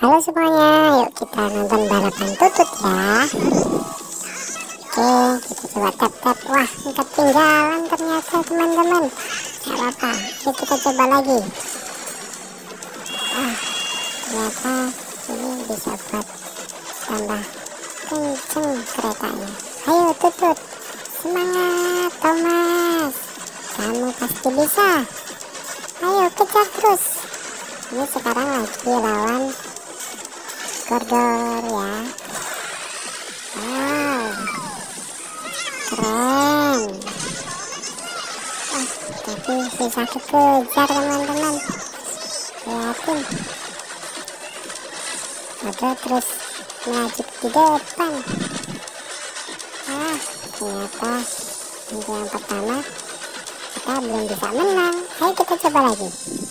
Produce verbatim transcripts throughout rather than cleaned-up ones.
Halo semuanya, yuk kita nonton balapan tutut ya. Oke, kita coba tap-tap. Wah, ketinggalan ternyata teman-teman. Gak apa-apa, yuk kita coba lagi. Wah, ternyata ini bisa buat tambah kenceng keretanya. Ayo tutut, semangat Thomas, kamu pasti bisa. Ayo kejar terus. Ini sekarang lagi lawan Gordor ya. Wow, keren. Ah, tapi susah dikejar teman-teman. Lihatin, ada terus melaju di depan. Ah, ternyata untuk yang pertama kita belum bisa menang. Ayo kita coba lagi.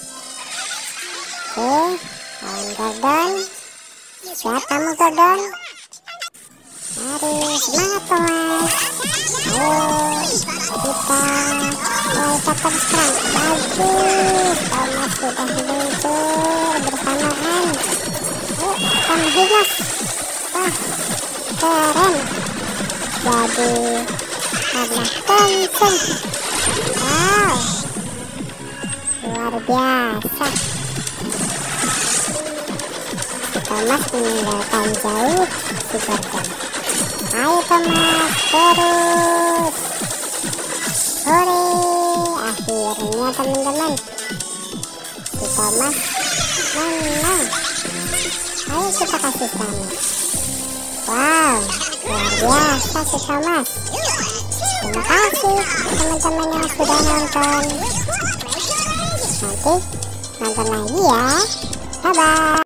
Oke, lawan Gordon. Siap kamu Gordon? Mari, semangat Thomas. Ayo kita mulai capek sekarang. Bagus, Thomas sudah meluncur bersamaan. Ayo kita menghilas. Wah, keren. Jadi tambah kenceng. Wow, luar biasa. Thomas meninggalkan jauh si Gordon. Ayo Thomas, terus. Hore, akhirnya teman-teman si Thomas menang. Ayo kita kasih selamat. Wow, luar biasa si Thomas. Terima kasih teman-teman yang sudah nonton. Nanti nonton lagi ya. Bye bye.